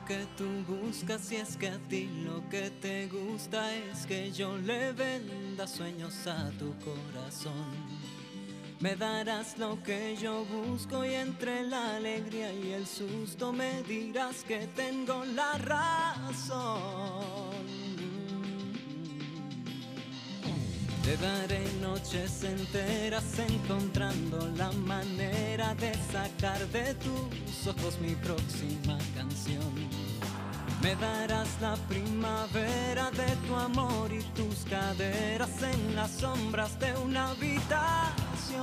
lo que tú buscas, si es que a ti lo que te gusta es que yo le venda sueños a tu corazón. Me darás lo que yo busco y entre la alegría y el susto me dirás que tengo la razón. Te daré noches enteras encontrando la manera de sacar de tus ojos mi próxima canción. Me darás la primavera de tu amor y tus caderas en las sombras de una habitación.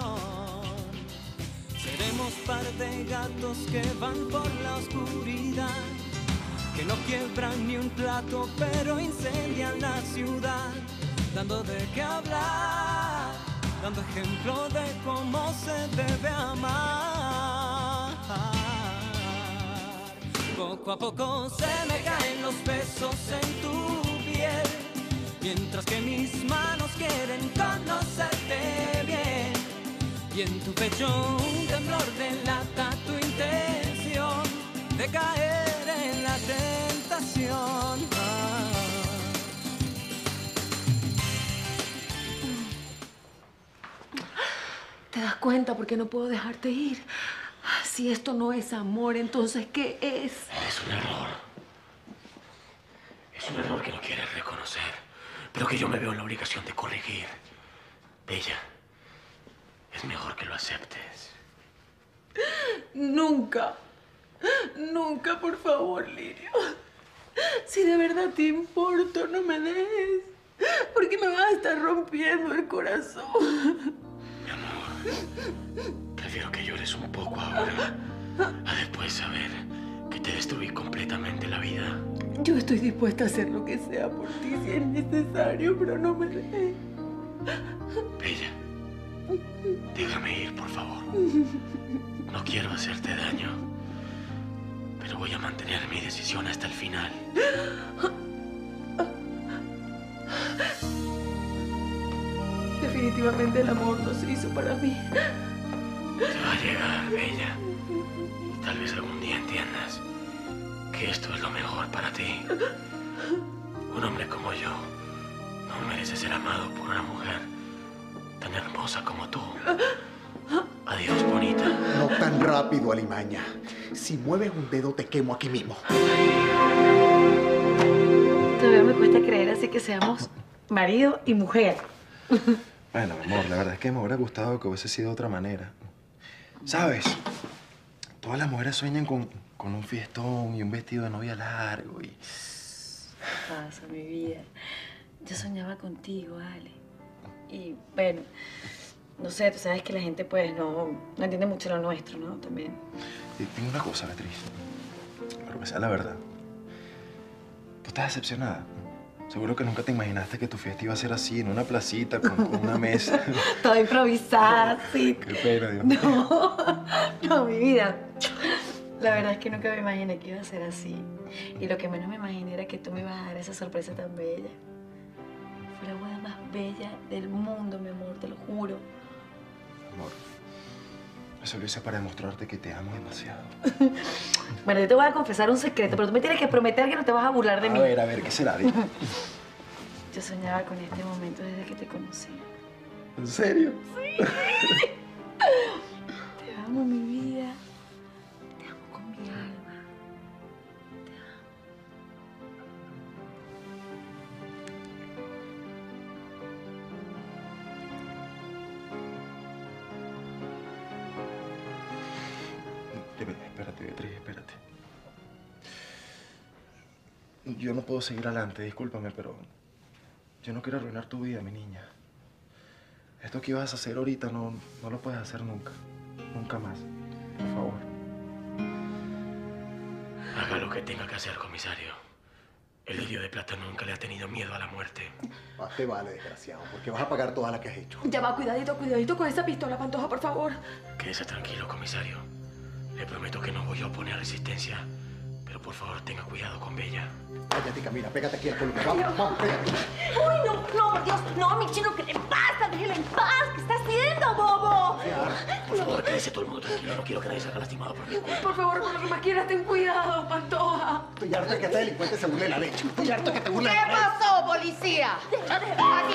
Seremos par de gatos que van por la oscuridad, que no quiebran ni un plato pero incendian la ciudad, dando de qué hablar, dando ejemplo de cómo se debe amar. Poco a poco se me caen los besos en tu piel, mientras que mis manos quieren conocerte bien. Y en tu pecho un temblor delata tu intención de caer en la tentación. ¿Te das cuenta por qué no puedo dejarte ir? Si esto no es amor, entonces ¿qué es? Es un error. Es un error que no quieres reconocer, pero que yo me veo en la obligación de corregir. Bella, es mejor que lo aceptes. Nunca. Nunca, por favor, Lirio. Si de verdad te importo, no me dejes. Porque me vas a estar rompiendo el corazón. Mi amor, prefiero que llores un poco ahora, a después saber que te destruí completamente la vida. Yo estoy dispuesta a hacer lo que sea por ti si es necesario, pero no me dejes. Bella, déjame ir, por favor. No quiero hacerte daño, pero voy a mantener mi decisión hasta el final. Definitivamente el amor no se hizo para mí. Te va a llegar, Bella. Y tal vez algún día entiendas que esto es lo mejor para ti. Un hombre como yo no merece ser amado por una mujer tan hermosa como tú. Adiós, bonita. No tan rápido, Alimaña. Si mueves un dedo, te quemo aquí mismo. Todavía me cuesta creer así que seamos marido y mujer. Bueno, amor, la verdad es que me hubiera gustado que hubiese sido de otra manera. ¿Sabes? Todas las mujeres sueñan con un fiestón y un vestido de novia largo y... Pasa, mi vida. Yo soñaba contigo, Ale. Y, bueno, no sé, tú sabes que la gente, pues, no entiende mucho lo nuestro, ¿no? También. Y tengo una cosa, Beatriz. Pero que sea la verdad. ¿Tú estás decepcionada? Seguro que nunca te imaginaste que tu fiesta iba a ser así, en una placita, con una mesa. Toda improvisada, sí. Qué pena, Dios mío. No, mi vida. La verdad es que nunca me imaginé que iba a ser así. Y lo que menos me imaginé era que tú me ibas a dar esa sorpresa tan bella. Fue la boda más bella del mundo, mi amor, te lo juro. Amor, eso lo hice para demostrarte que te amo demasiado. Bueno, yo te voy a confesar un secreto, pero tú me tienes que prometer que no te vas a burlar de mí. A ver, ¿qué será? Yo soñaba con este momento desde que te conocí. ¿En serio? Sí. Te amo, mi vida. Te amo con mi alma. Te amo. Espérate, Beatriz, espérate. Yo no puedo seguir adelante, discúlpame, pero yo no quiero arruinar tu vida, mi niña. Esto que ibas a hacer ahorita no lo puedes hacer nunca. Nunca más. Por favor. Haga lo que tenga que hacer, comisario. El Lirio de Plata nunca le ha tenido miedo a la muerte. Más te vale, desgraciado, porque vas a pagar toda la que has hecho. Ya va, cuidadito, cuidadito con esa pistola, Pantoja, por favor. Quédese tranquilo, comisario. Le prometo que no voy a oponer resistencia. Pero por favor, tenga cuidado con Bella. Cállate, Camila, pégate aquí al columna. Vamos, vamos, pégate. Uy, no, por Dios. No, mi chino, ¿qué le pasa? Déjelo en paz. ¿Qué está haciendo, bobo? confiar. Por favor, quédese todo el mundo tranquilo. No quiero que nadie salga lastimado por mi culpa. Por favor, por lo que más quieras, ten cuidado, Pantoja. Estoy harto de que este delincuente se burle de la ley. Estoy harto de que te burle ¿Qué de la ley. pasó, policía? Aquí.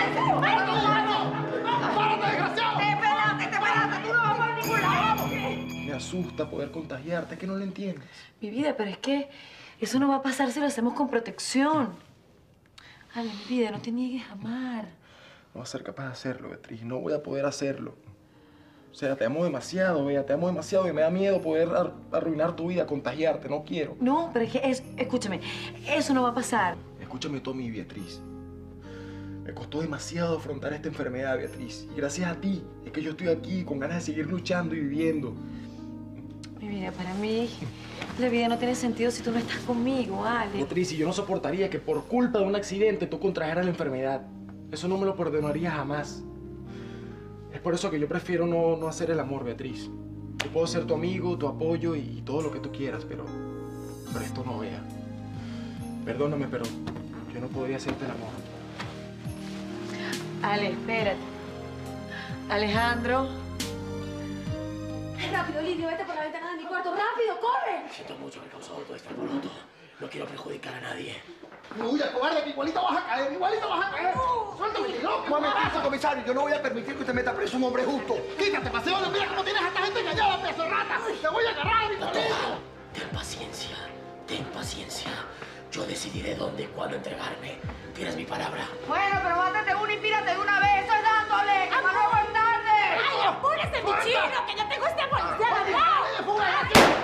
¡Párate, desgraciado! Te pelaste, tú no vas por ningún lado. Me asusta poder contagiarte, es que no lo entiendes. Mi vida, pero es que eso no va a pasar si lo hacemos con protección. Ale, mi vida, no te niegues a amar. No voy a ser capaz de hacerlo, Beatriz. No voy a poder hacerlo. O sea, te amo demasiado, Bea. Te amo demasiado y me da miedo poder arruinar tu vida, contagiarte. No quiero. No, pero es que escúchame, eso no va a pasar. Escúchame, Tommy, Beatriz. Me costó demasiado afrontar esta enfermedad, Beatriz. Y gracias a ti es que yo estoy aquí con ganas de seguir luchando y viviendo. Mi vida, para mí, la vida no tiene sentido si tú no estás conmigo, Ale. Beatriz, y yo no soportaría que por culpa de un accidente tú contrajeras la enfermedad. Eso no me lo perdonaría jamás. Es por eso que yo prefiero no hacer el amor, Beatriz. Yo puedo ser tu amigo, tu apoyo y todo lo que tú quieras, pero esto no, Bea. Perdóname, pero yo no podría hacerte el amor. Ale, espérate. Alejandro. Rápido, Lidio, vete por la ventana de mi cuarto. ¡Rápido, corre! Siento mucho haber causado todo este alboroto. No quiero perjudicar a nadie. No huyas, cobarde, que igualito vas a caer, igualito vas a caer. Suéltame, loco. Un momentico, comisario. Yo no voy a permitir que usted meta preso a un hombre justo. Quítate, paseo. Mira cómo tienes a esta gente engañada, pedazo de rata. Te voy a agarrar, mi Pantoja, ten paciencia. Ten paciencia. Yo decidiré dónde y cuándo entregarme. Tienes mi palabra. Bueno, pero mátate uno y pírate de una vez. Estoy dándole, que para luego es tarde. ¡Ay, apúrese, mi chino, que ya tengo este policía de lado!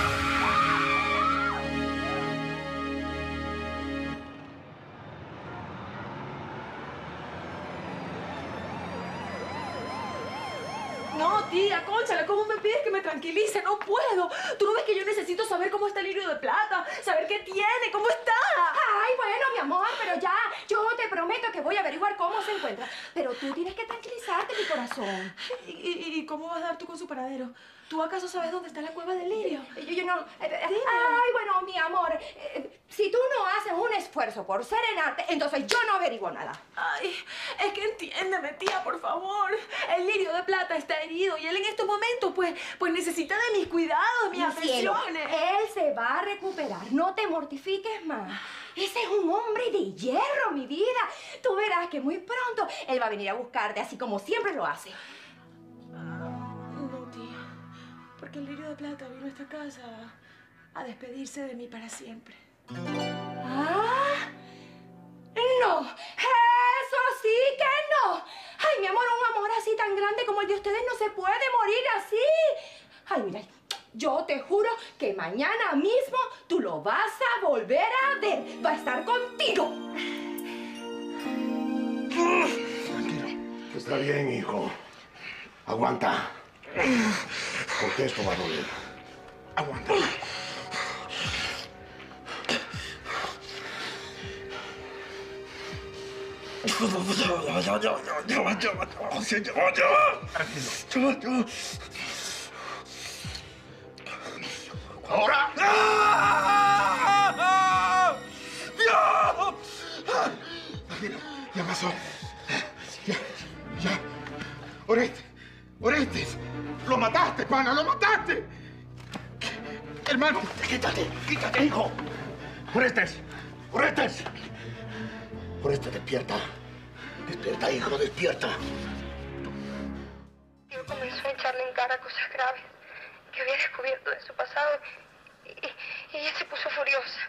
No, tía, cónchale, ¿cómo me pides que me tranquilice? No puedo. ¿Tú no ves que yo necesito saber cómo está el Lirio de Plata? Saber qué tiene, cómo está. Ay, bueno, mi amor, pero ya, yo te prometo que voy a averiguar cómo se encuentra. Pero tú tienes que tranquilizarte, mi corazón. ¿Y cómo vas a dar tú con su paradero? ¿Tú acaso sabes dónde está la cueva del Lirio? Yo no... Ay, bueno, mi amor, si tú no haces un esfuerzo por serenarte, entonces yo no averiguo nada. Ay, es que entiéndeme, tía, por favor. El Lirio de Plata está herido y él en estos momentos, pues necesita de mis cuidados, de mis Mi cielo, atenciones. él se va a recuperar, no te mortifiques más. Ese es un hombre de hierro, mi vida. Tú verás que muy pronto él va a venir a buscarte, así como siempre lo hace. No, tía, porque el Lirio de Plata vino a esta casa a despedirse de mí para siempre. ¿Ah? ¡No! ¡Eso sí que no! ¡Ay, mi amor, un amor así tan grande como el de ustedes no se puede morir así! ¡Ay, mira! Yo te juro que mañana mismo tú lo vas a volver a ver. Va a estar contigo. Tranquilo. Está bien, hijo. Aguanta. Porque esto va a doler. Aguanta. ¡Ahora! ¡Dios! Ya pasó. Ya. Orestes. Lo mataste, pana, lo mataste. Hermano. Quítate, hijo. Orestes. Orestes, despierta. Despierta, hijo, despierta. Tío comenzó a echarle en cara cosas graves que había descubierto de su pasado y ella se puso furiosa.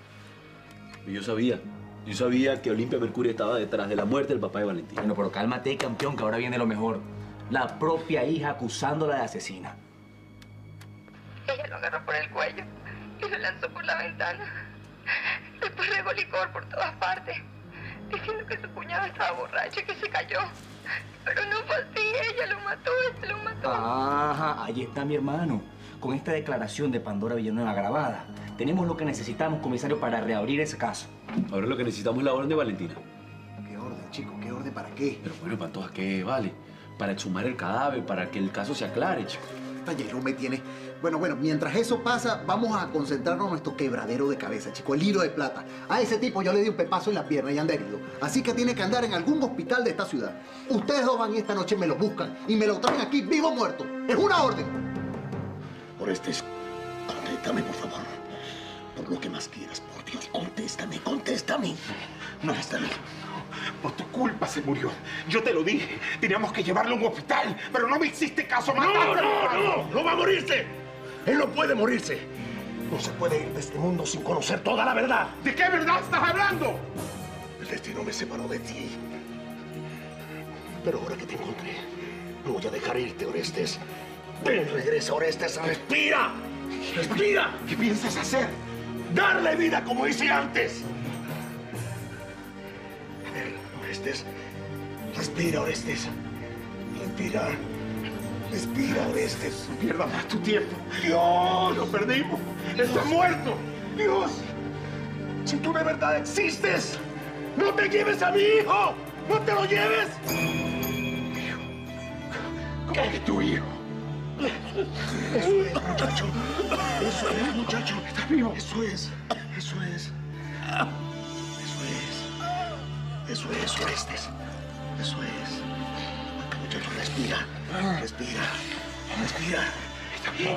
Yo sabía que Olimpia Mercurio estaba detrás de la muerte del papá de Valentina. Bueno, pero cálmate, campeón, que ahora viene lo mejor. La propia hija acusándola de asesina. Ella lo agarró por el cuello y lo lanzó por la ventana. Después regó licor por todas partes, diciendo que su cuñado estaba borracho y que se cayó. Pero no fue así, ella lo mató. Ajá, ahí está mi hermano. Con esta declaración de Pandora Villanueva grabada, tenemos lo que necesitamos, comisario, para reabrir ese caso. Ahora lo que necesitamos es la orden de Valentina. ¿Qué orden, chico? ¿Qué orden para qué? Pero bueno, Pantoja, ¿qué vale? Para exhumar el cadáver, para que el caso se aclare, chico. esta Yelú me tiene... Bueno, mientras eso pasa, vamos a concentrarnos en nuestro quebradero de cabeza, chico, el hilo de plata. A ese tipo yo le di un pepazo en la pierna y anda herido. Así que tiene que andar en algún hospital de esta ciudad. Ustedes dos van y esta noche me lo buscan y me lo traen aquí vivo o muerto. ¡Es una orden! Orestes, contéstame, por favor. Por lo que más quieras, por Dios, contéstame. No, por tu culpa se murió. Yo te lo dije. Teníamos que llevarlo a un hospital, pero no me hiciste caso. No va a morirse. Él no puede morirse. No se puede ir de este mundo sin conocer toda la verdad. ¿De qué verdad estás hablando? El destino me separó de ti. Pero ahora que te encontré, no voy a dejar irte, Orestes. Ven, regresa, Orestes. ¡Respira! ¡Respira! ¿Qué piensas hacer? ¡Darle vida como hice antes! A ver, Orestes. Respira, Orestes. Respira, Orestes. No pierda más tu tiempo. ¡Dios! ¡Lo perdimos! ¡Está muerto! ¡Dios! Si tú de verdad existes, ¡no te lleves a mi hijo! ¡No te lo lleves! ¿Cómo que tu hijo? Eso es, muchacho. Eso es, muchacho. ¿Estás vivo? Eso es. Orestes. Eso es. Muchacho, respira. Está bien.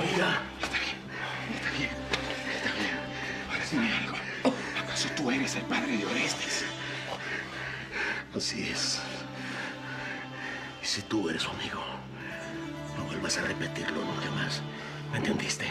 Ahora sí me algo. ¿Acaso tú eres el padre de Orestes? Así es. Y si tú eres su amigo, no vuelvas a repetirlo nunca más. ¿Me entendiste?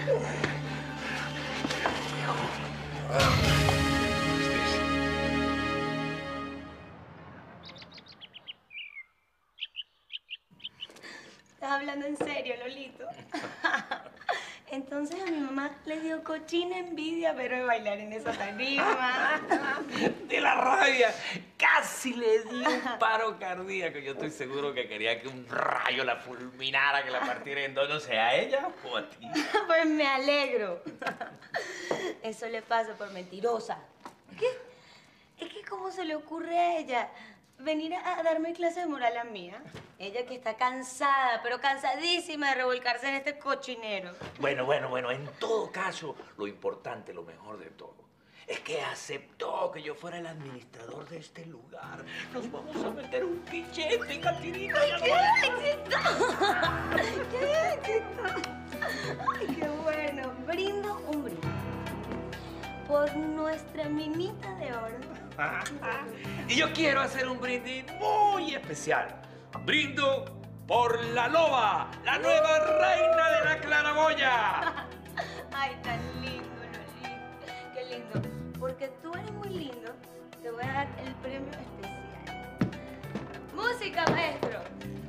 ¿Estás hablando en serio, Lolito? Entonces a mi mamá le dio cochina envidia, pero de bailar en esa tarima. De la rabia. Casi le di un paro cardíaco. Yo estoy seguro que quería que un rayo la fulminara, que la partiera en dos, no sé, a ella o a ti. Pues me alegro. Eso le pasa por mentirosa. Es que ¿cómo se le ocurre a ella venir a darme clase de moral a mí? Ella que está cansada, pero cansadísima de revolcarse en este cochinero. Bueno, en todo caso, lo importante, lo mejor de todo, es que aceptó que yo fuera el administrador de este lugar. Nos vamos a meter un pichete, Catirina. ¡Qué éxito! ¡Qué éxito! ¡Ay, qué bueno! Brindo un brindis por nuestra minita de oro. Y yo quiero hacer un brindis muy especial. Brindo por la loba, la nueva reina de la claraboya. Ay, tan lindo, Lolito. Qué lindo. Porque tú eres muy lindo, te voy a dar el premio especial. ¡Música, maestro!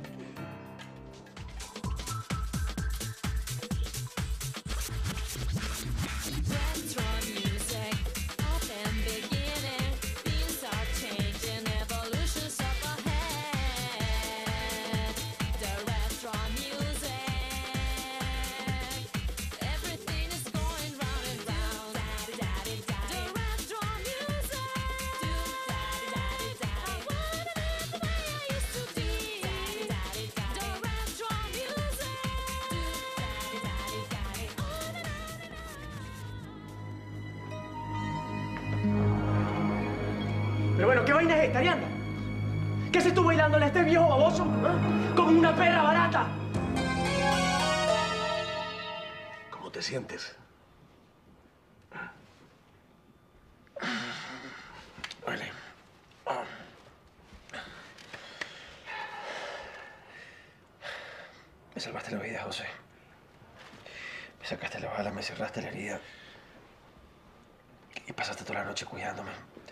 Pero bueno, ¿qué vaina es esta, Arianda? ¿Qué haces tú bailándole a este viejo baboso? ¿Eh? Como una perra barata. ¿Cómo te sientes? Vale. Me salvaste la vida, José. Me sacaste la bala, me cerraste la herida. Y pasaste toda la noche cuidándome.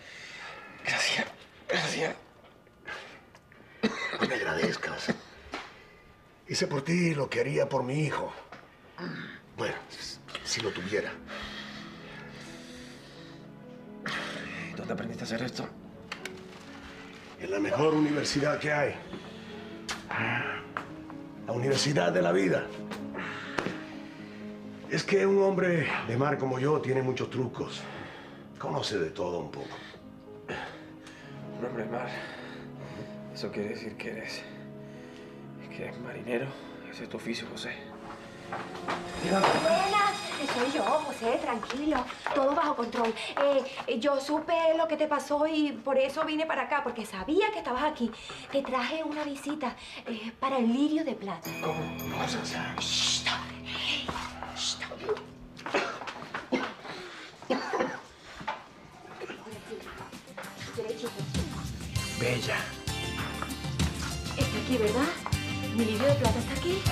Gracias. No me agradezcas. Hice por ti lo que haría por mi hijo. Bueno, si lo tuviera. ¿Y dónde aprendiste a hacer esto? En la mejor universidad que hay. La Universidad de la Vida. Es que un hombre de mar como yo tiene muchos trucos. Conoce de todo un poco. Un hombre de mar. Eso quiere decir que eres marinero. Ese es tu oficio, José. Buenas, soy yo, José, tranquilo, todo bajo control. Yo supe lo que te pasó y por eso vine para acá, porque sabía que estabas aquí. Te traje una visita para el lirio de plata. ¿Cómo? No, Sansa. Shh, Bella. Está aquí, ¿verdad? Mi lirio de plata está aquí.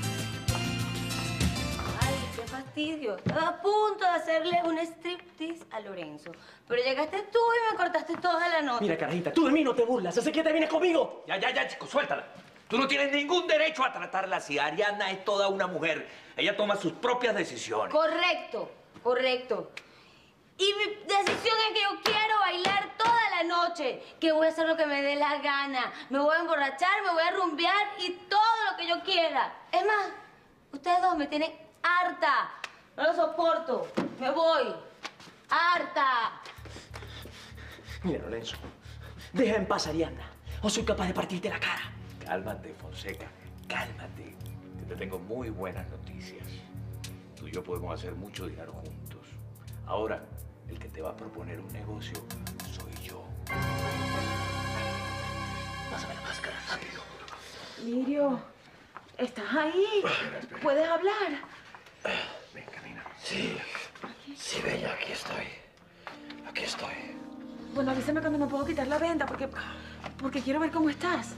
Ay, qué fastidio. Estaba a punto de hacerle un striptease a Lorenzo. Pero llegaste tú y me cortaste toda la nota. Mira, carajita, tú de mí no te burlas. ¿Hace que te vienes conmigo? Ya, chico, suéltala. Tú no tienes ningún derecho a tratarla así. Ariana es toda una mujer. Ella toma sus propias decisiones. Correcto, correcto. Y mi decisión es que yo quiero bailar toda la noche. Que voy a hacer lo que me dé la gana. Me voy a emborrachar, me voy a rumbear y todo lo que yo quiera. Es más, ustedes dos me tienen harta. No lo soporto. Me voy. Harta. Mira, Lorenzo, deja en paz a Ariana o soy capaz de partirte la cara. Cálmate, Fonseca, cálmate. Que te tengo muy buenas noticias. Tú y yo podemos hacer mucho dinero juntos. Ahora, el que te va a proponer un negocio soy yo. Pásame la máscara, amigo. Lirio, ¿estás ahí? ¿Puedes hablar? Ven, camina. Sí, sí, Bella, aquí estoy. Aquí estoy. Bueno, avísame cuando me puedo quitar la venda, porque quiero ver cómo estás.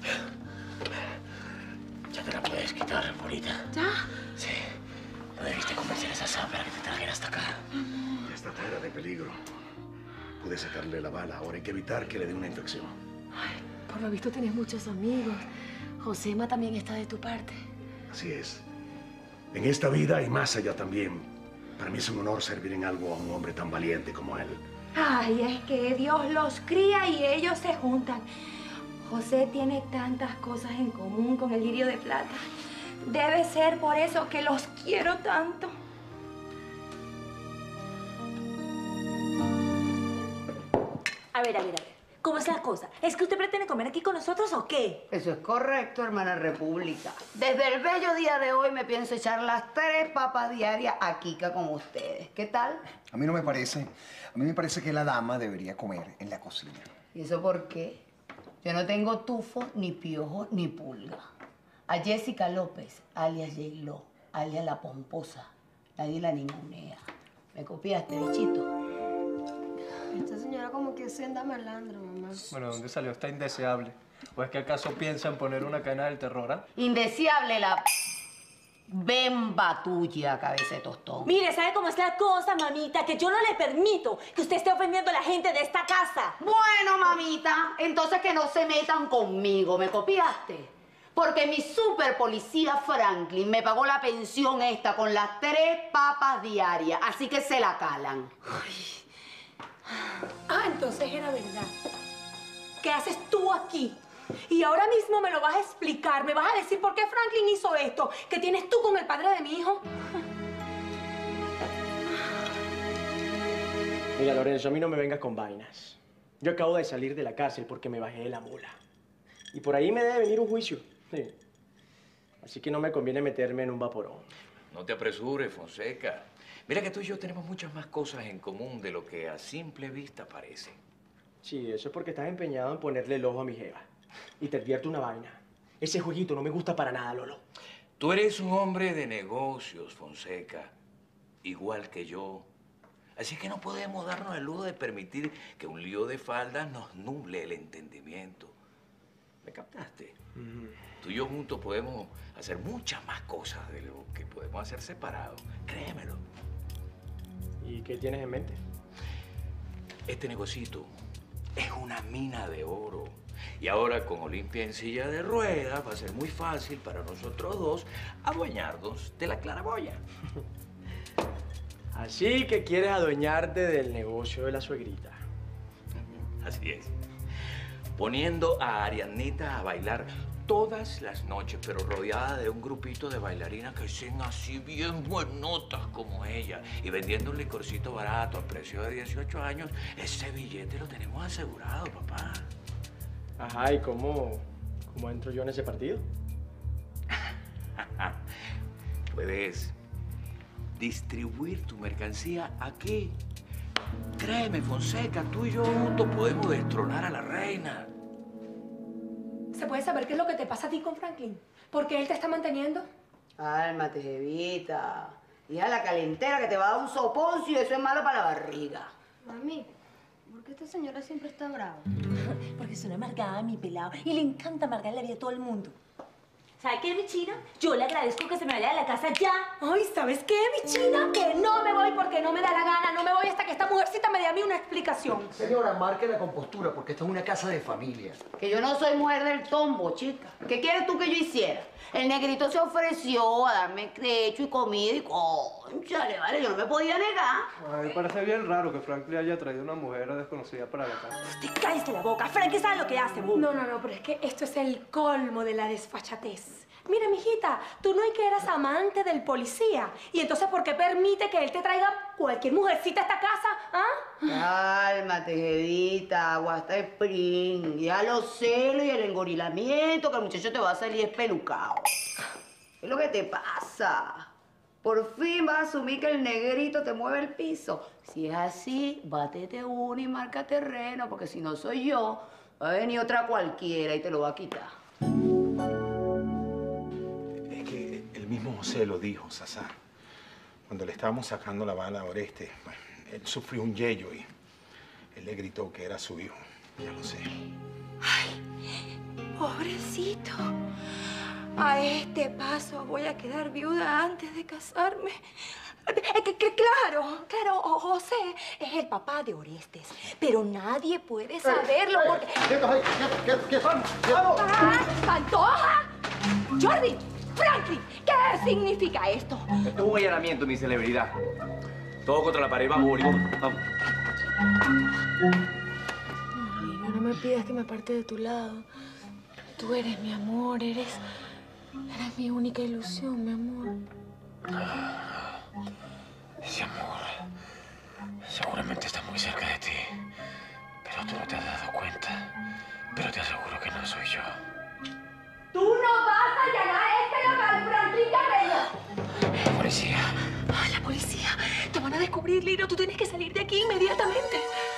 Ya te la puedes quitar, bonita. ¿Ya? Sí. No debiste convencer a esa Sam para que te trajera hasta acá. Ya está fuera de peligro. Pude sacarle la bala. Ahora hay que evitar que le dé una infección. Ay, por lo visto tienes muchos amigos. Josema también está de tu parte. Así es. En esta vida y más allá también. Para mí es un honor servir en algo a un hombre tan valiente como él. Ay, es que Dios los cría y ellos se juntan. José tiene tantas cosas en común con el lirio de plata. Debe ser por eso que los quiero tanto. A ver. ¿Cómo es la cosa? ¿Es que usted pretende comer aquí con nosotros o qué? Eso es correcto, hermana República. Desde el bello día de hoy me pienso echar las 3 papas diarias a Kika con ustedes. ¿Qué tal? A mí no me parece. A mí me parece que la dama debería comer en la cocina. ¿Y eso por qué? Yo no tengo tufo, ni piojo, ni pulga. A Jessica López, alias J-Lo, alias La Pomposa, nadie la ningunea. ¿Me copiaste, bichito? Esta señora como que se anda malandro, mamá. Bueno, ¿dónde salió esta indeseable? ¿O es que acaso piensa en poner una cadena del terror, ah? Indeseable la bemba tuya, cabeza de tostón. Mire, ¿sabe cómo es la cosa, mamita? Que yo no le permito que usted esté ofendiendo a la gente de esta casa. Bueno, mamita, entonces que no se metan conmigo. ¿Me copiaste? Porque mi super policía Franklin me pagó la pensión esta con las 3 papas diarias. Así que se la calan. Ah, entonces era verdad. ¿Qué haces tú aquí? Y ahora mismo me lo vas a explicar. Me vas a decir por qué Franklin hizo esto. ¿Qué tienes tú con el padre de mi hijo? Mira, Lorenzo, a mí no me vengas con vainas. Yo acabo de salir de la cárcel porque me bajé de la mula. Y por ahí me debe venir un juicio. Sí. Así que no me conviene meterme en un vaporón. No te apresures, Fonseca. Mira que tú y yo tenemos muchas más cosas en común de lo que a simple vista parece. Sí, eso es porque estás empeñado en ponerle el ojo a mi jeva. Y te advierto una vaina. Ese jueguito no me gusta para nada, Lolo. Tú eres un hombre de negocios, Fonseca. Igual que yo. Así que no podemos darnos el lujo de permitir que un lío de faldas nos nuble el entendimiento. ¿Me captaste? Tú y yo juntos podemos hacer muchas más cosas de lo que podemos hacer separados. Créemelo. ¿Y qué tienes en mente? Este negocito es una mina de oro. Y ahora con Olimpia en silla de ruedas va a ser muy fácil para nosotros dos adueñarnos de la claraboya. Así que quieres adueñarte del negocio de la suegrita. Así es. Poniendo a Arianita a bailar todas las noches, pero rodeada de un grupito de bailarinas que sean así bien buenotas como ella. Y vendiendo un licorcito barato a precio de 18 años, ese billete lo tenemos asegurado, papá. Ajá, ¿y cómo entro yo en ese partido? puedes distribuir tu mercancía aquí. Créeme, Fonseca, tú y yo juntos podemos destronar a la reina. ¿Se puede saber qué es lo que te pasa a ti con Franklin? ¿Por qué él te está manteniendo? Cálmate, Jevita. Hija, la calentera que te va a dar un soponcio, eso es malo para la barriga. Mami, ¿por qué esta señora siempre está brava? Porque es una amargada, mi pelado. Y le encanta amargar la vida a todo el mundo. ¿Sabe qué, mi china? Yo le agradezco que se me vaya de la casa ya. Ay, ¿sabes qué, mi china? Que no me voy porque no me da la gana. No me voy hasta que esta mujercita me dé a mí una explicación. Señora, marque la compostura porque esta es una casa de familia. Que yo no soy mujer del tombo, chica. ¿Qué quieres tú que yo hiciera? El negrito se ofreció a darme techo y comida y cónchale, vale, yo no me podía negar. A mí me parece bien raro que Franklin haya traído una mujer desconocida para la casa. Usted cállese la boca. Frankie sabe lo que hace, bu. No, pero es que esto es el colmo de la desfachatez. Mira, mijita, tú no es que eras amante del policía. ¿Y entonces por qué permite que él te traiga cualquier mujercita a esta casa? ¿Ah? Cálmate, Jevita, aguanta el spring. Ya los celos y el engorilamiento, que el muchacho te va a salir espelucado. ¿Qué es lo que te pasa? Por fin vas a asumir que el negrito te mueve el piso. Si es así, bátete uno y marca terreno, porque si no soy yo, va a venir otra cualquiera y te lo va a quitar. El mismo José lo dijo, Sasá. Cuando le estábamos sacando la bala a Oreste, bueno, él sufrió un yello y él le gritó que era su hijo. Ya lo sé. Ay, pobrecito. A este paso voy a quedar viuda antes de casarme. Claro, José es el papá de Orestes, pero nadie puede saberlo porque... ¡Vamos! ¡Pantoja! ¡Jordi! ¡Franklin! ¿Qué significa esto? Esto es un allanamiento, mi celebridad. Todo contra la pared. Vamos, Bolívar. Vamos. Ay, no me pidas que me aparte de tu lado. Tú eres mi amor, eres mi única ilusión, mi amor. Ese amor seguramente está muy cerca de ti, pero tú no te has dado cuenta. Pero te aseguro que no soy yo. ¡Tú no vas a allanar este local, Franklin Carreño! Policía. ¡Ay, la policía! Te van a descubrir, Lino. Tú tienes que salir de aquí inmediatamente.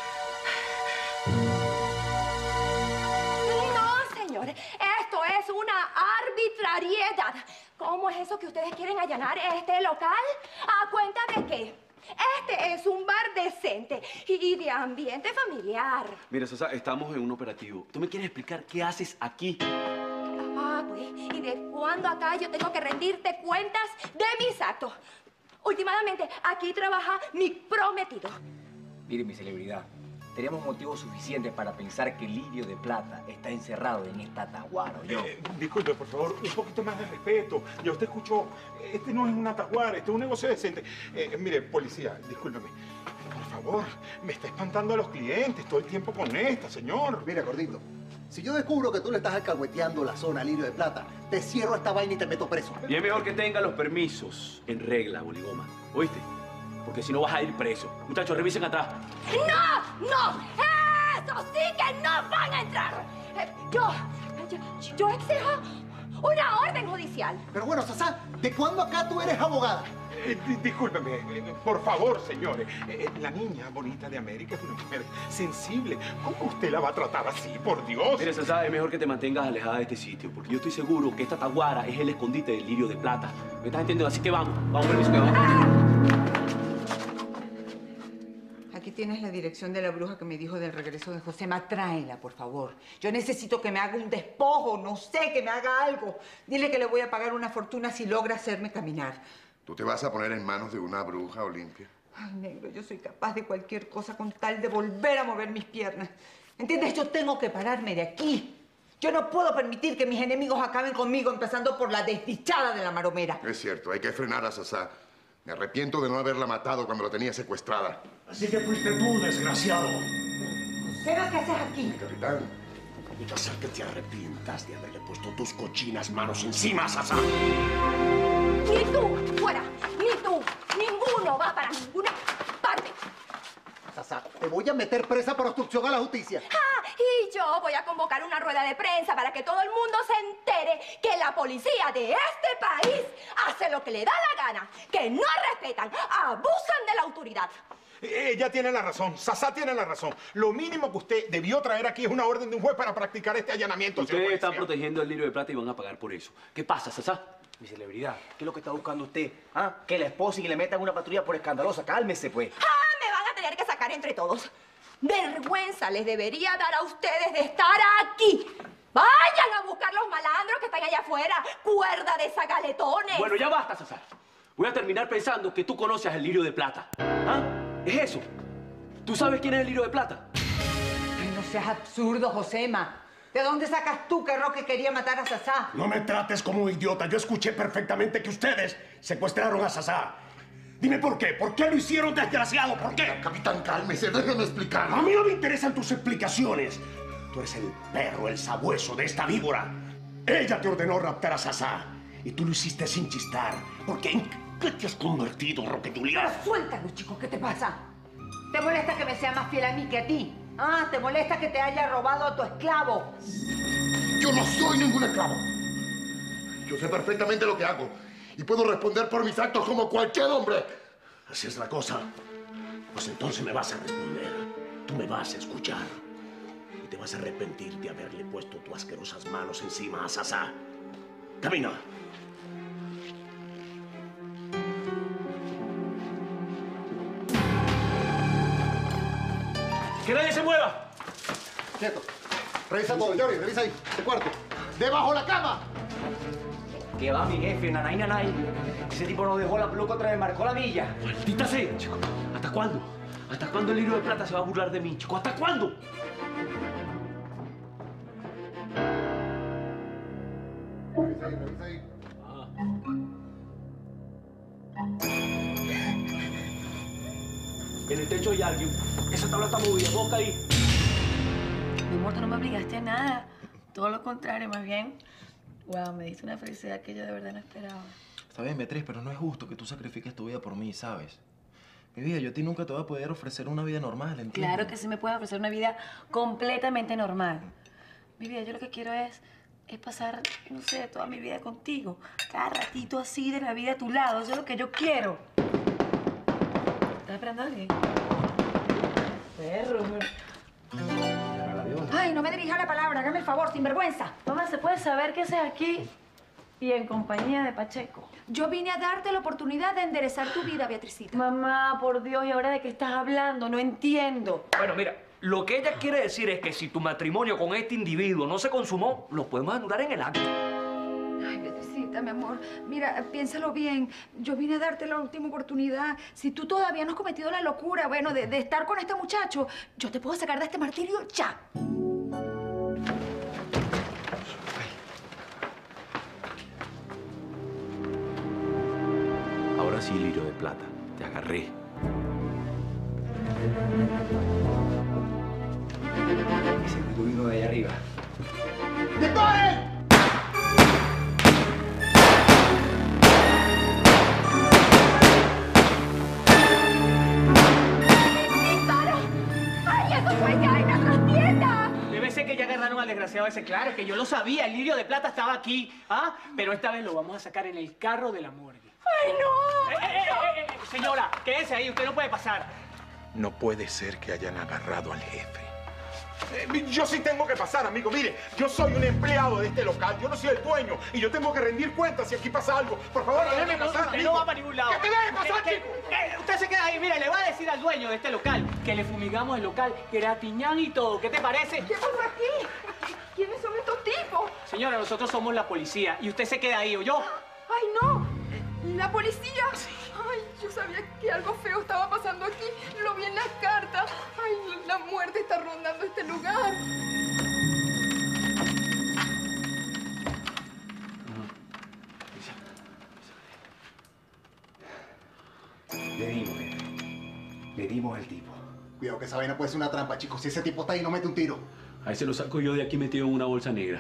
No, señores. Esto es una arbitrariedad. ¿Cómo es eso que ustedes quieren allanar este local? ¿A cuenta de qué? Este es un bar decente y de ambiente familiar. Mira, Sasa, estamos en un operativo. ¿Tú me quieres explicar qué haces aquí? Pues, ¿y de cuándo acá yo tengo que rendirte cuentas de mis actos? Últimamente, aquí trabaja mi prometido. Mire, mi celebridad, tenemos motivos suficientes para pensar que Lirio de Plata está encerrado en esta taguara, ¿yo? Disculpe, por favor, un poquito más de respeto. Ya usted escuchó, este no es una taguara, este es un negocio decente. Mire, policía, discúlpeme. Por favor, me está espantando a los clientes todo el tiempo con esta, señor. Mira, gordito, si yo descubro que tú le estás alcahueteando la zona al Lirio de Plata, te cierro esta vaina y te meto preso. Y es mejor que tenga los permisos en regla, Boligoma. ¿Oíste? Porque si no vas a ir preso. Muchachos, revisen atrás. ¡No! ¡No! ¡Eso sí que no van a entrar! Yo exijo una orden judicial. Pero bueno, Sasá, ¿de cuándo acá tú eres abogada? Discúlpeme, por favor, señores. La niña bonita de América es una mujer sensible. ¿Cómo usted la va a tratar así, por Dios? Mira, Sasá, es mejor que te mantengas alejada de este sitio, porque yo estoy seguro que esta taguara es el escondite del Lirio de Plata. ¿Me estás entendiendo? Así que vamos, permiso, que vamos. Aquí tienes la dirección de la bruja que me dijo del regreso de Josema. Tráela, por favor. Yo necesito que me haga un despojo, no sé, que me haga algo. Dile que le voy a pagar una fortuna si logra hacerme caminar. ¿Tú te vas a poner en manos de una bruja, Olimpia? Ay, negro, yo soy capaz de cualquier cosa con tal de volver a mover mis piernas. ¿Entiendes? Yo tengo que pararme de aquí. Yo no puedo permitir que mis enemigos acaben conmigo, empezando por la desdichada de la maromera. Es cierto, hay que frenar a Sasá. Me arrepiento de no haberla matado cuando la tenía secuestrada. Así que fuiste tú, desgraciado. ¿Sabes qué haces aquí? Capitán. Y va a ser que te arrepientas de haberle puesto tus cochinas manos encima, Sasá. Ni tú, fuera. Ni tú. Ninguno va para ninguna parte. Sasá, te voy a meter presa por obstrucción a la justicia. Y yo voy a convocar una rueda de prensa para que todo el mundo se entere que la policía de este país hace lo que le da la gana, que no respetan, abusan de la autoridad. Ella tiene la razón, Sasá tiene la razón. Lo mínimo que usted debió traer aquí es una orden de un juez para practicar este allanamiento. Ustedes están protegiendo el Lirio de Plata y van a pagar por eso. ¿Qué pasa, Sasá? Mi celebridad, ¿qué es lo que está buscando usted? ¿Ah? Que la esposen y le metan una patrulla por escandalosa. Cálmese, pues. ¡Ah! Me van a tener que sacar entre todos. Vergüenza les debería dar a ustedes de estar aquí. Vayan a buscar los malandros que están allá afuera. Cuerda de zagaletones. Bueno, ya basta, Sasá. Voy a terminar pensando que tú conoces el Lirio de Plata. ¿Ah? ¿Es eso? ¿Tú sabes quién es el Lirio de Plata? Ay, no seas absurdo, Josema. ¿De dónde sacas tú que Roque quería matar a Sasá? No me trates como un idiota. Yo escuché perfectamente que ustedes secuestraron a Sasá. Dime por qué. ¿Por qué lo hicieron, desgraciado? ¿Por qué? Capitán, cálmese. Déjeme explicar. A mí no me interesan tus explicaciones. Tú eres el perro, el sabueso de esta víbora. Ella te ordenó raptar a Sasá. Y tú lo hiciste sin chistar. ¿Por qué? ¿En qué te has convertido, Roque Julián? Pero suéltalo, chico. ¿Qué te pasa? ¿Te molesta que me sea más fiel a mí que a ti? Ah, ¿te molesta que te haya robado a tu esclavo? Yo no soy ningún esclavo. Yo sé perfectamente lo que hago. Y puedo responder por mis actos como cualquier hombre. Así es la cosa. Pues entonces me vas a responder. Tú me vas a escuchar. Y te vas a arrepentir de haberle puesto tus asquerosas manos encima a Sasá. Camina. ¡Que nadie se mueva! Quieto. Revisa todo, Jory, revisa ahí, este cuarto. ¡Debajo de la cama! Que va mi jefe, nanay, nanay. Ese tipo nos dejó la peluca otra vez, marcó la milla. ¡Maldita sea, chico! ¿Hasta cuándo? ¿Hasta cuándo el Lirio de Plata se va a burlar de mí, chico? ¿Hasta cuándo? Revisa ahí, revisa ahí. En el techo hay alguien. Esa tabla está movida. Busca ahí. Mi amor, tú no me obligaste a nada. Todo lo contrario, más bien. Wow, me diste una felicidad que yo de verdad no esperaba. Está bien, Beatriz, pero no es justo que tú sacrifiques tu vida por mí, ¿sabes? Mi vida, yo a ti nunca te voy a poder ofrecer una vida normal, ¿entiendes? Claro que sí me puedes ofrecer una vida completamente normal. Mi vida, yo lo que quiero es pasar, no sé, toda mi vida contigo. Cada ratito así de la vida a tu lado. Eso es lo que yo quiero. ¿Estás esperando a alguien? Perro. Ay, no me dirija la palabra. Hágame el favor, sinvergüenza. Mamá, ¿se puede saber qué haces aquí y en compañía de Pacheco? Yo vine a darte la oportunidad de enderezar tu vida, Beatricita. Mamá, por Dios, ¿y ahora de qué estás hablando? No entiendo. Bueno, mira, lo que ella quiere decir es que si tu matrimonio con este individuo no se consumó, lo podemos anular en el acto. Ay, Beatricita, mi amor, mira, piénsalo bien. Yo vine a darte la última oportunidad. Si tú todavía no has cometido la locura, bueno, de estar con este muchacho, yo te puedo sacar de este martirio ya. Ahora sí, Lirio de Plata, te agarré. Ese vino de allá arriba. ¡Disparen! ¡Ay, eso fue ya en nuestras tiendas! Debe ser que ya agarraron al desgraciado ese. Claro, que yo lo sabía. El Lirio de Plata estaba aquí. ¿Ah? Pero esta vez lo vamos a sacar en el carro de la morgue. ¡Ay, no! Señora, quédese ahí. Usted no puede pasar. No puede ser que hayan agarrado al jefe. Yo sí tengo que pasar, amigo. Mire, yo soy un empleado de este local. Yo no soy el dueño. Y yo tengo que rendir cuentas si aquí pasa algo. Por favor, déjeme pasar, Usted amigo. no va para ningún lado. ¡Que te deje pasar, chico! Usted se queda ahí. Mire, le va a decir al dueño de este local que le fumigamos el local, gratiñán y todo. ¿Qué te parece? ¿Qué pasa aquí? ¿Quiénes son estos tipos? Señora, nosotros somos la policía y usted se queda ahí, ¿oyó? ¡Ay, no! ¿La policía? Ay, yo sabía que algo feo estaba pasando aquí. Lo vi en las cartas. Ay, la muerte está rondando este lugar. Le dimos, jefe. Le dimos al tipo. Cuidado que esa vaina puede ser una trampa, chicos. Si ese tipo está ahí, no mete un tiro. A ese lo saco yo de aquí metido en una bolsa negra.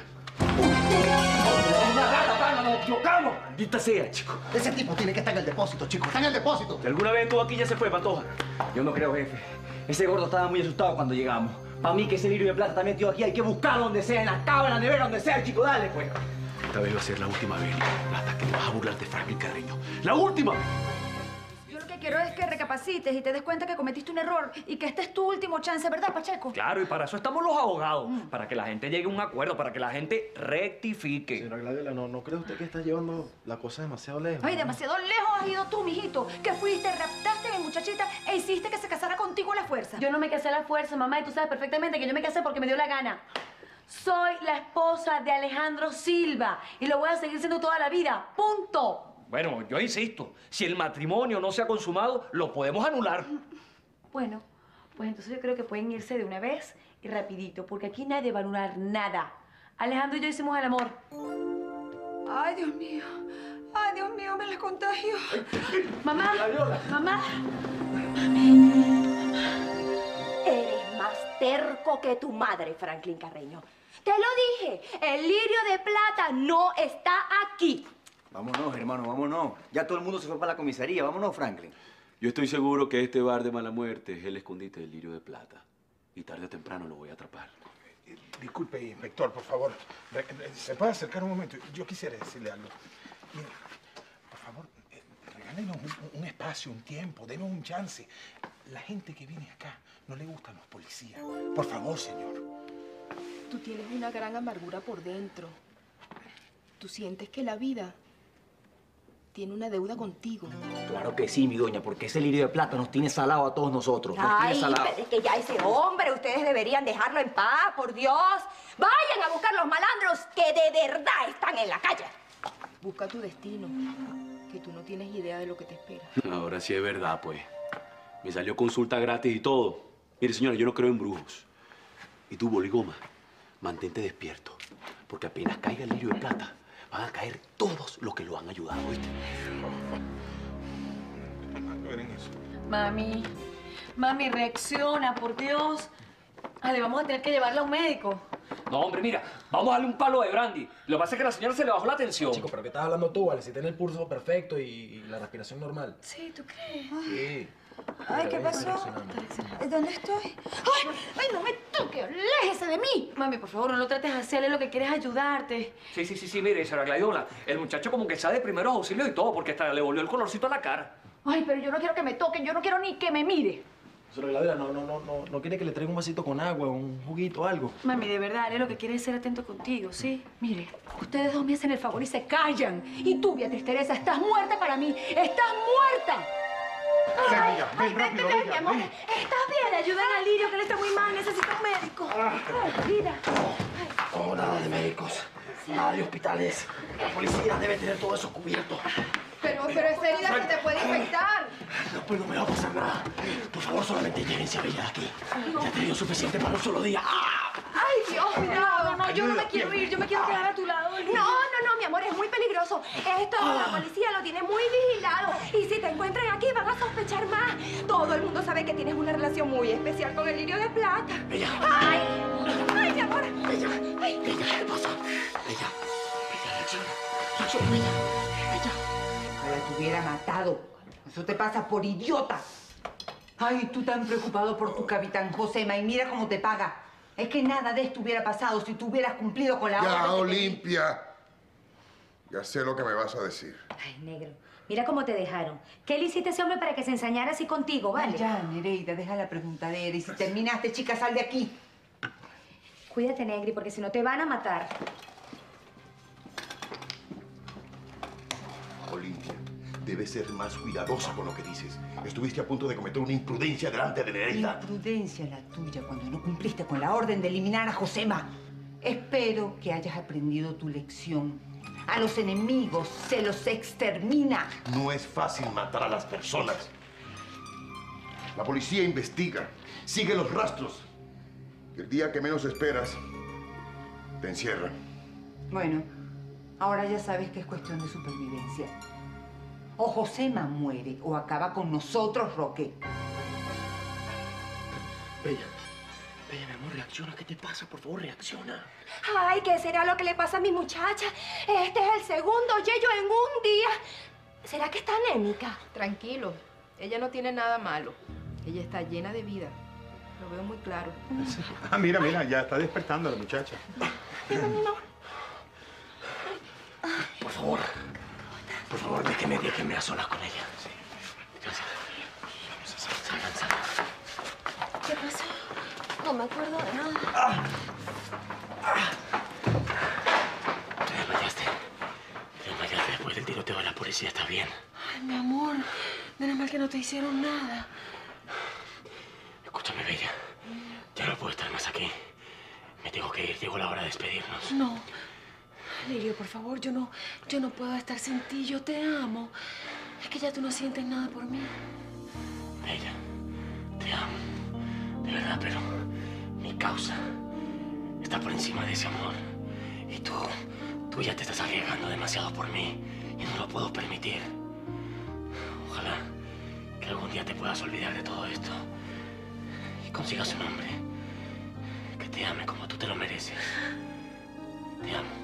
¡Una rata, pana! ¡Nos equivocamos! Maldita sea, chico. Ese tipo tiene que estar en el depósito, chicos. ¡Está en el depósito! ¿Que alguna vez estuvo aquí ya se fue, Patoja? Yo no creo, jefe. Ese gordo estaba muy asustado cuando llegamos. Para mí que ese Lirio de Plata está metido aquí, hay que buscarlo donde sea, en la cava, en la nevera, donde sea, chico, dale, pues. Esta vez va a ser la última vez, Lirio de Plata, que te vas a burlar de Franklin Carreño. ¡La última! Yo lo que quiero es que recapacites y te des cuenta que cometiste un error y que este es tu último chance, ¿verdad, Pacheco? Claro, y para eso estamos los abogados, para que la gente llegue a un acuerdo, para que la gente rectifique. Señora Gladiola, ¿no cree usted que está llevando la cosa demasiado lejos? Ay, demasiado lejos has ido tú, mijito. Que fuiste, raptaste a mi muchachita e hiciste que se casara contigo a la fuerza. Yo no me casé a la fuerza, mamá, y tú sabes perfectamente que yo me casé porque me dio la gana. Soy la esposa de Alejandro Silva y lo voy a seguir siendo toda la vida. ¡Punto! Bueno, yo insisto, si el matrimonio no se ha consumado, lo podemos anular. Bueno, pues entonces yo creo que pueden irse de una vez y rapidito, porque aquí nadie va a anular nada. Alejandro y yo hicimos el amor. Ay, Dios mío. Ay, Dios mío, me la contagio. Mamá, mamá. Eres más terco que tu madre, Franklin Carreño. Te lo dije, el Lirio de Plata no está aquí. Vámonos, hermano, vámonos. Ya todo el mundo se fue para la comisaría. Vámonos, Franklin. Yo estoy seguro que este bar de mala muerte es el escondite del Lirio de Plata. Y tarde o temprano lo voy a atrapar. Disculpe, inspector, por favor. ¿Se puede acercar un momento? Yo quisiera decirle algo. Mire, por favor, regálenos un espacio, un tiempo, denos un chance. La gente que viene acá no le gustan los policías. Por favor, señor. Tú tienes una gran amargura por dentro. Tú sientes que la vida tiene una deuda contigo. Claro que sí, mi doña, porque ese Lirio de Plata nos tiene salado a todos nosotros. Nos tiene Ay, salado. pero es que ya ese hombre, ustedes deberían dejarlo en paz, por Dios. Vayan a buscar los malandros que de verdad están en la calle. Busca tu destino, que tú no tienes idea de lo que te espera. Ahora sí es verdad, pues. Me salió consulta gratis y todo. Mire, señora, yo no creo en brujos. Y tú, Boligoma, mantente despierto. Porque apenas caiga el Lirio de Plata, van a caer todos los que lo han ayudado, ¿viste? Mami, mami, reacciona, por Dios. Ale, vamos a tener que llevarla a un médico. No, hombre, mira, vamos a darle un palo de brandy. Lo que pasa es que a la señora se le bajó la tensión. Chico, pero ¿qué estás hablando tú, vale? Si tiene el pulso perfecto y la respiración normal. Sí, ¿tú crees? Sí. Ay, ¿qué pasó? ¿Dónde estoy? ¡Ay! ¡Ay, no me toques! ¡Aléjese de mí! Mami, por favor, no lo trates así. Él lo que quiere es ayudarte. Sí, mire, señora Gladiola, el muchacho como que sabe de primeros auxilios y todo, porque hasta le volvió el colorcito a la cara. Ay, pero yo no quiero que me toquen, yo no quiero ni que me mire. Señora Gladiola, no quiere que le traiga un vasito con agua, un juguito, algo. Mami, de verdad, él lo que quiere es ser atento contigo, ¿sí? Mire, ustedes dos me hacen el favor y se callan. Y tú, Beatriz Teresa, estás muerta para mí. ¡Estás muerta! Ay, ven rápido, ven, mi amor. ¿Estás bien? Ayudan a Lirio, que él está muy mal. Necesita un médico. Ay, vida. Oh, nada de médicos, nada de hospitales. La policía debe tener todo eso cubierto. Pero esa herida se te puede infectar. No, pues no me va a pasar nada. Por favor, solamente llévense a Bella de aquí. Ya he tenido suficiente para un solo día. Ay, Dios, cuidado. No, yo no me quiero ir. Yo me quiero quedar a tu lado. No, mi amor, es muy peligroso. Esto la policía lo tiene muy vigilado. Y si te encuentran aquí, van a sospechar más. Todo el mundo sabe que tienes una relación muy especial con el Lirio de Plata. Bella. ¡Ay! ¡Ay, mi amor! Bella, Ay. Bella, ¿qué te pasa? Bella, reacciona, Bella. Ojalá te hubiera matado. Eso te pasa por idiota. Ay, tú tan preocupado por tu capitán Josema y mira cómo te paga. Es que nada de esto hubiera pasado si tú hubieras cumplido con la orden. Ya, Olimpia. Ya sé lo que me vas a decir. Ay, negro, mira cómo te dejaron. ¿Qué le hiciste a ese hombre para que se ensañara así contigo, vale? Ay, ya, Nereida, deja la preguntadera. Y si terminaste, chica, sal de aquí. Cuídate, Negri, porque si no te van a matar. Olimpia, debes ser más cuidadosa con lo que dices. Estuviste a punto de cometer una imprudencia delante de Nereida. Imprudencia la tuya cuando no cumpliste con la orden de eliminar a Josema. Espero que hayas aprendido tu lección. A los enemigos se los extermina. No es fácil matar a las personas. La policía investiga, sigue los rastros. Y el día que menos esperas, te encierran. Bueno, ahora ya sabes que es cuestión de supervivencia. O Josema muere o acaba con nosotros, Roque. Bella, mi amor, reacciona. ¿Qué te pasa? Por favor, reacciona. Ay, ¿qué será lo que le pasa a mi muchacha? Este es el segundo yello en un día. ¿Será que está anémica? Tranquilo, ella no tiene nada malo. Ella está llena de vida. Lo veo muy claro. Ah, mira, mira, ya está despertando la muchacha. Por favor, déjeme a solas con ella. Sí. Salgan. ¿Qué pasó? No me acuerdo de nada. Te desmayaste después del tiroteo de la policía, ¿está bien? Ay, mi amor. Menos mal que no te hicieron nada. Escúchame, Bella. Ya no puedo estar más aquí. Me tengo que ir, llegó la hora de despedirnos. No. Lirio, por favor, yo no puedo estar sin ti. Yo te amo. Es que ya tú no sientes nada por mí. Bella, te amo. De verdad, pero mi causa está por encima de ese amor. Y tú ya te estás arriesgando demasiado por mí. Y no lo puedo permitir. Ojalá que algún día te puedas olvidar de todo esto. Y consigas un hombre que te ame como tú te lo mereces. Te amo.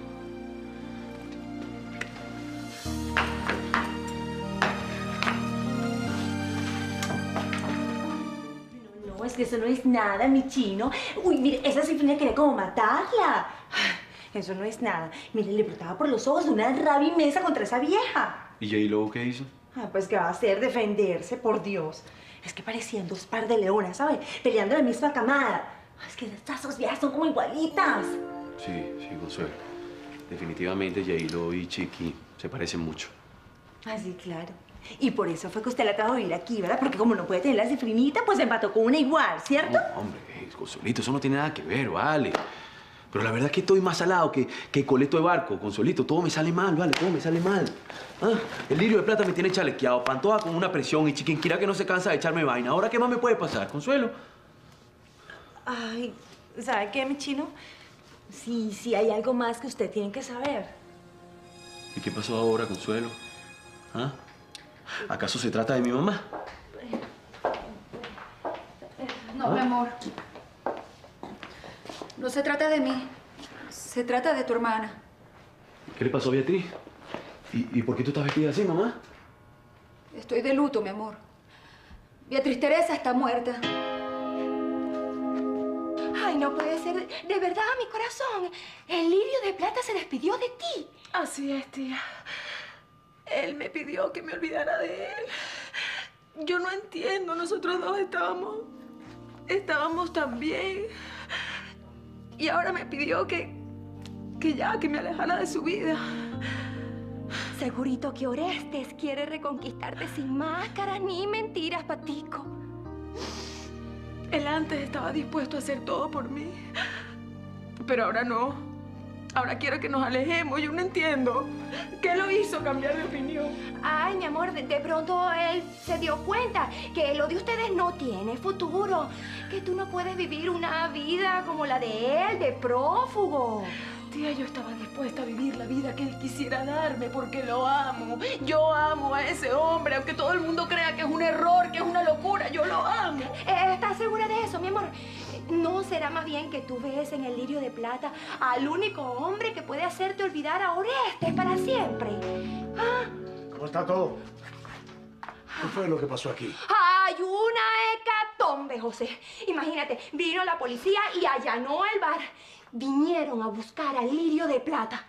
No, es que eso no es nada, mi chino. Uy, mire, esa sinfonía quería como matarla. Eso no es nada. Mire, le brotaba por los ojos una rabia inmensa contra esa vieja. ¿Y J-Lo qué hizo? Ah, pues, ¿qué va a hacer? Defenderse, por Dios. Es que parecían dos par de leonas, ¿sabes? Peleando en la misma camada. Es que estas dos viejas son como igualitas. Sí, Consuelo. Definitivamente J-Lo y Chiqui se parecen mucho. Ah, sí, claro. Y por eso fue que usted la trajo a vivir aquí, ¿verdad? Porque como no puede tener la cifrinita, pues se empató con una igual, ¿cierto? No, hombre, Consuelito, eso no tiene nada que ver, vale. Pero la verdad es que estoy más salado que coleto de barco, Consuelito. Todo me sale mal, vale, todo me sale mal. Ah, el lirio de plata me tiene chalequeado, Pantoja con una presión y Chiquinquirá que no se cansa de echarme vaina. ¿Ahora qué más me puede pasar, Consuelo? Ay, ¿sabe qué, mi chino? Sí, hay algo más que usted tiene que saber. ¿Y qué pasó ahora, Consuelo? ¿Ah? ¿Acaso se trata de mi mamá? No, mi amor. No se trata de mí. Se trata de tu hermana. ¿Qué le pasó a Beatriz? ¿Y por qué tú estás vestida así, mamá? Estoy de luto, mi amor. Beatriz Teresa está muerta. Ay, no puede ser. De verdad, mi corazón. El lirio de plata se despidió de ti. Así es, tía. Él me pidió que me olvidara de él. Yo no entiendo. Nosotros dos estábamos tan bien. Y ahora me pidió que me alejara de su vida. Segurito que Orestes quiere reconquistarte sin máscaras ni mentiras, Patico. Él antes estaba dispuesto a hacer todo por mí. Pero ahora no. Ahora quiere que nos alejemos. Yo no entiendo. ¿Qué lo hizo cambiar de opinión? Ay, mi amor, de pronto él se dio cuenta que lo de ustedes no tiene futuro. Que tú no puedes vivir una vida como la de él, de prófugo. Tía, yo estaba dispuesta a vivir la vida que él quisiera darme porque lo amo. Yo amo a ese hombre, aunque todo el mundo crea que es un error, que es una locura. Yo lo amo. ¿Estás segura de eso, mi amor? ¿No será más bien que tú ves en el lirio de plata al único hombre que puede hacerte olvidar a Orestes para siempre? ¿Ah? ¿Cómo está todo? ¿Qué fue lo que pasó aquí? ¡Hay una hecatombe, José! Imagínate, vino la policía y allanó el bar. Vinieron a buscar al lirio de plata.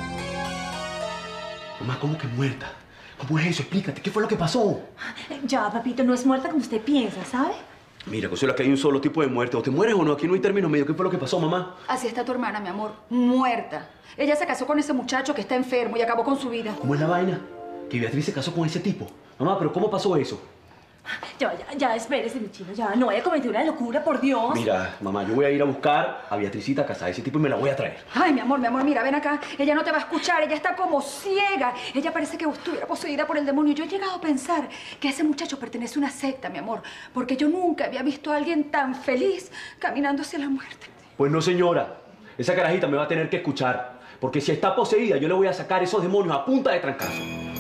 Mamá, ¿cómo que muerta? ¿Cómo es eso? Explícate, ¿qué fue lo que pasó? Ya, papito, no es muerta como usted piensa, ¿sabe? Mira, Consuelo, aquí hay un solo tipo de muerte. O te mueres o no. Aquí no hay término medio. ¿Qué fue lo que pasó, mamá? Así está tu hermana, mi amor. Muerta. Ella se casó con ese muchacho que está enfermo y acabó con su vida. ¿Cómo es la vaina? Que Beatriz se casó con ese tipo. Mamá, ¿pero cómo pasó eso? Ya, espérese, mi chino, ya. No vaya a cometer una locura, por Dios. Mira, mamá, yo voy a ir a buscar a Beatricita a casa de ese tipo y me la voy a traer. Ay, mi amor, mira, ven acá. Ella no te va a escuchar, ella está como ciega. Ella parece que estuviera poseída por el demonio. Yo he llegado a pensar que ese muchacho pertenece a una secta, mi amor. Porque yo nunca había visto a alguien tan feliz caminando hacia la muerte. Pues no, señora. Esa carajita me va a tener que escuchar. Porque si está poseída, yo le voy a sacar esos demonios a punta de trancazo.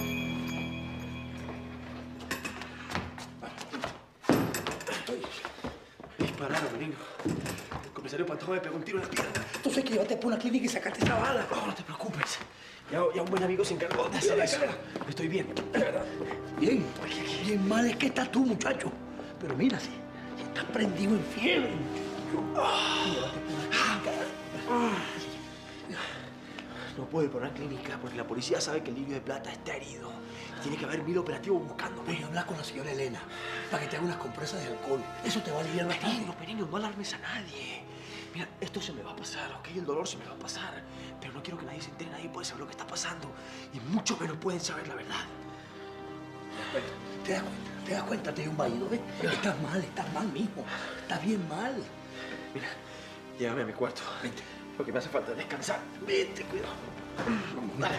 Dispararon, niño. El comisario Pantoja me pegó un tiro en la pierna. Entonces hay que llevarte por una clínica y sacarte esta bala. No te preocupes. Ya un buen amigo se encargó de hacer eso. Estoy bien, de verdad. Bien. Bien mal es que estás tú, muchacho. Pero mira, si Estás prendido en fiebre. No puedo ir por una clínica porque la policía sabe que el Lirio de Plata está herido. Tiene que haber 1000 operativos buscándome. Voy a hablar con la señora Elena para que te haga unas compresas de alcohol. Eso te va a aliviar bastante. Periño, no alarmes a nadie. Mira, esto se me va a pasar, ¿ok? El dolor se me va a pasar. Pero no quiero que nadie se entere, nadie puede saber lo que está pasando. Y mucho menos pueden saber la verdad. ¿Te das cuenta? Te dio un vaído, ¿ves? Estás mal, mijo. Estás bien mal. Mira, llévame a mi cuarto. Vente. Porque me hace falta descansar. Vente, cuidado. Dale.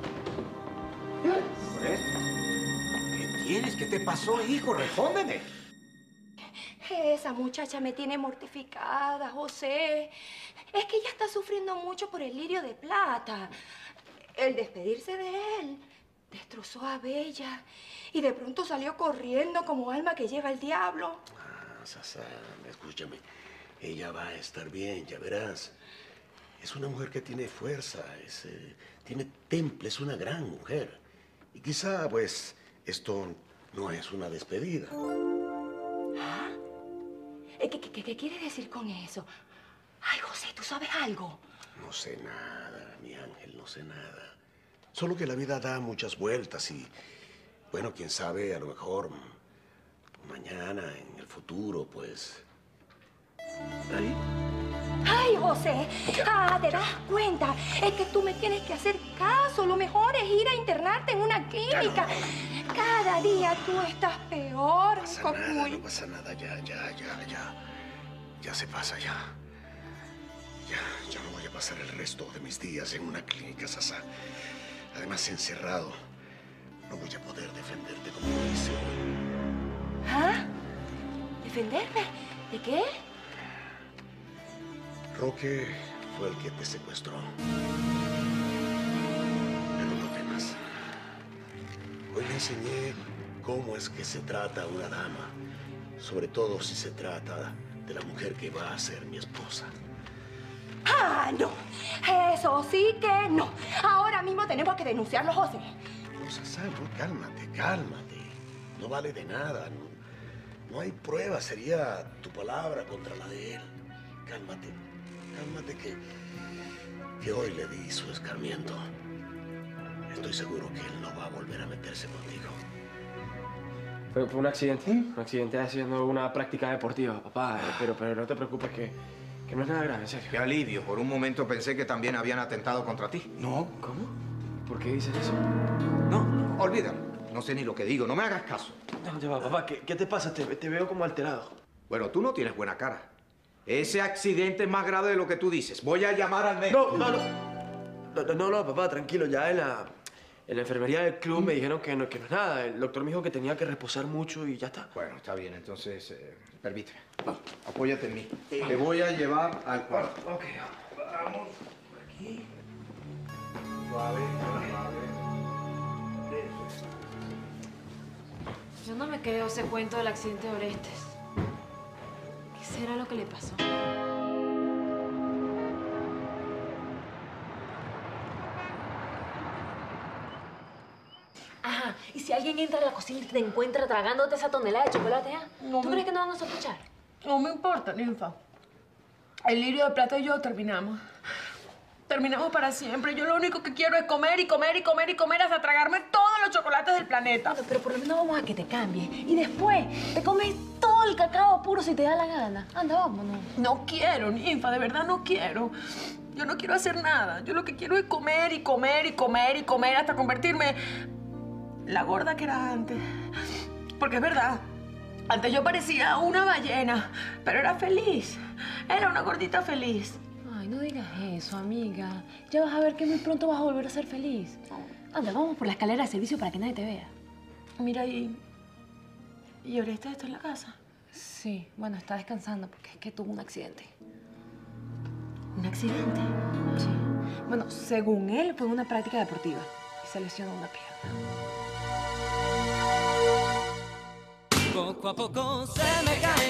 ¿Qué tienes? ¿Qué te pasó, hijo? Respóndeme. Esa muchacha me tiene mortificada, José. Es que ella está sufriendo mucho por el Lirio de Plata. El despedirse de él destrozó a Bella y de pronto salió corriendo como alma que lleva el diablo. Sasa, escúchame. Ella va a estar bien, ya verás. Es una mujer que tiene fuerza, tiene temple, es una gran mujer. Y quizá, pues, esto no es una despedida. ¿Ah? ¿Qué quiere decir con eso? Ay, José, ¿tú sabes algo? No sé nada, mi ángel, no sé nada. Solo que la vida da muchas vueltas y, bueno, quién sabe, a lo mejor mañana, en el futuro, pues... ¿Ahí? Ay, José, ¿te das cuenta? Es que tú me tienes que hacer caso. Lo mejor es ir a internarte en una clínica. Cada día tú estás peor, No pasa nada, ya se pasa, ya no voy a pasar el resto de mis días en una clínica, Sasa. Además, encerrado, no voy a poder defenderte como lo hice hoy. ¿Ah? ¿Defenderme? ¿De qué? Roque fue el que te secuestró. Pero no temas. Hoy le enseñé cómo es que se trata a una dama. Sobre todo si se trata de la mujer que va a ser mi esposa. ¡Ah, no! Eso sí que no. Ahora mismo tenemos que denunciarlo, José. No, Sasa, no, cálmate. No vale de nada. No hay prueba. Sería tu palabra contra la de él. Cálmate que hoy le di su escarmiento. Estoy seguro que él no va a volver a meterse contigo. Fue un accidente. Un accidente haciendo una práctica deportiva, papá. Pero no te preocupes que no es nada grave, en serio. Qué alivio. Por un momento pensé que también habían atentado contra ti. No. ¿Cómo? ¿Por qué dices eso? No, olvídalo. No sé ni lo que digo. No me hagas caso. No, ya va, papá. ¿Qué te pasa? Te veo como alterado. Bueno, tú no tienes buena cara. Ese accidente es más grave de lo que tú dices. Voy a llamar al médico. No, papá, tranquilo. Ya en la enfermería del club me dijeron que no es nada. El doctor me dijo que tenía que reposar mucho y ya está. Bueno, está bien. Entonces, permíteme. Apóyate en mí. Te voy a llevar al cuarto. Ok, vamos por aquí. Suave. Yo no me creo ese cuento del accidente de Orestes. ¿Qué será lo que le pasó? Ajá, y si alguien entra a la cocina y te encuentra tragándote esa tonelada de chocolate, ¿tú crees que no van a sospechar? No me importa, ninfa. El Lirio de Plata y yo terminamos. Terminamos para siempre. Yo lo único que quiero es comer y comer y comer y comer hasta tragarme todos los chocolates del planeta. Bueno, pero por lo menos vamos a que te cambies. Y después te comes todo el cacao puro si te da la gana. Anda, vámonos. No quiero, ninfa. De verdad no quiero. Yo no quiero hacer nada. Yo lo que quiero es comer y comer y comer y comer hasta convertirme la gorda que era antes. Porque es verdad. Antes yo parecía una ballena, pero era feliz. Era una gordita feliz. Ay, no digas eso, amiga. Ya vas a ver que muy pronto vas a volver a ser feliz. Anda, vamos por la escalera de servicio para que nadie te vea. Mira, ¿y Orestes está en la casa? Sí, bueno, está descansando porque es que tuvo un accidente. ¿Un accidente? Sí. Bueno, según él, fue una práctica deportiva y se lesionó una pierna. Poco a poco se me cae